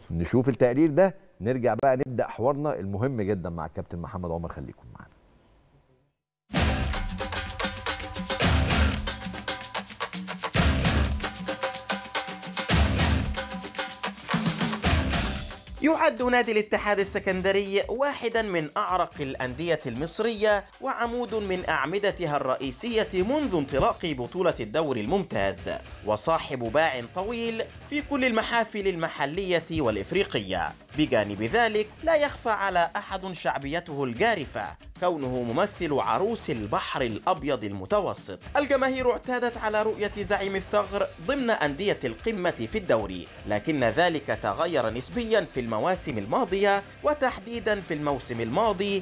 نشوف التقرير ده، نرجع بقى نبدأ حوارنا المهم جدا مع الكابتن محمد عمر. خليكم معانا. يعد نادي الاتحاد السكندري واحدا من أعرق الأندية المصرية وعمود من أعمدتها الرئيسية منذ انطلاق بطولة الدوري الممتاز، وصاحب باع طويل في كل المحافل المحلية والإفريقية. بجانب ذلك لا يخفى على أحد شعبيته الجارفة، كونه ممثل عروس البحر الأبيض المتوسط. الجماهير اعتادت على رؤية زعيم الثغر ضمن أندية القمة في الدوري، لكن ذلك تغير نسبيا في المواسم الماضية، وتحديدا في الموسم الماضي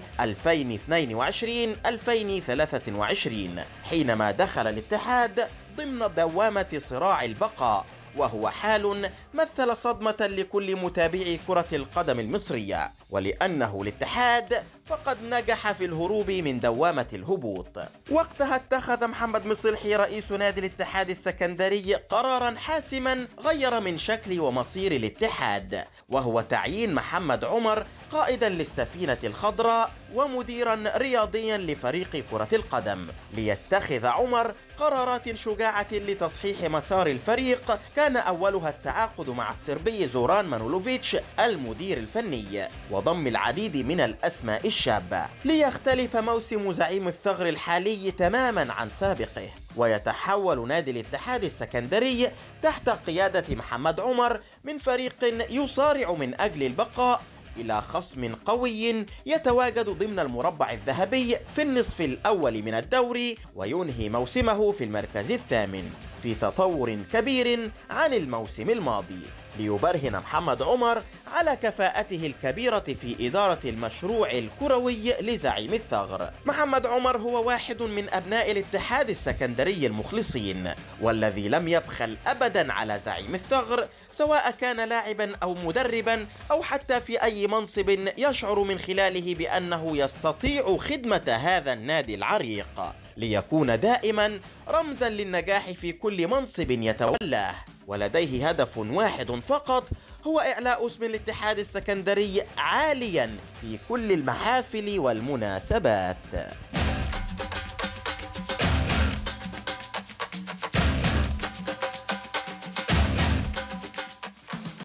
2022-2023 حينما دخل الاتحاد ضمن دوامة صراع البقاء، وهو حال مثل صدمة لكل متابعي كرة القدم المصرية، ولأنه الاتحاد فقد نجح في الهروب من دوامة الهبوط. وقتها اتخذ محمد مصلحي رئيس نادي الاتحاد السكندري قرارا حاسما غير من شكل ومصير الاتحاد، وهو تعيين محمد عمر قائدا للسفينة الخضراء ومديرا رياضيا لفريق كرة القدم، ليتخذ عمر قرارات شجاعة لتصحيح مسار الفريق، كان أولها التعاقد مع الصربي زوران مانولوفيتش المدير الفني، وضم العديد من الأسماء الشابة. ليختلف موسم زعيم الثغر الحالي تماما عن سابقه، ويتحول نادي الاتحاد السكندري تحت قيادة محمد عمر من فريق يصارع من أجل البقاء إلى خصم قوي يتواجد ضمن المربع الذهبي في النصف الأول من الدوري، وينهي موسمه في المركز الثامن، في تطور كبير عن الموسم الماضي، ليبرهن محمد عمر على كفاءته الكبيرة في إدارة المشروع الكروي لزعيم الثغر. محمد عمر هو واحد من أبناء الاتحاد السكندري المخلصين، والذي لم يبخل أبدا على زعيم الثغر، سواء كان لاعبا أو مدربا أو حتى في أي منصب يشعر من خلاله بأنه يستطيع خدمة هذا النادي العريق، ليكون دائما رمزا للنجاح في كل منصب يتولاه، ولديه هدف واحد فقط، هو إعلاء اسم الاتحاد السكندري عاليا في كل المحافل والمناسبات.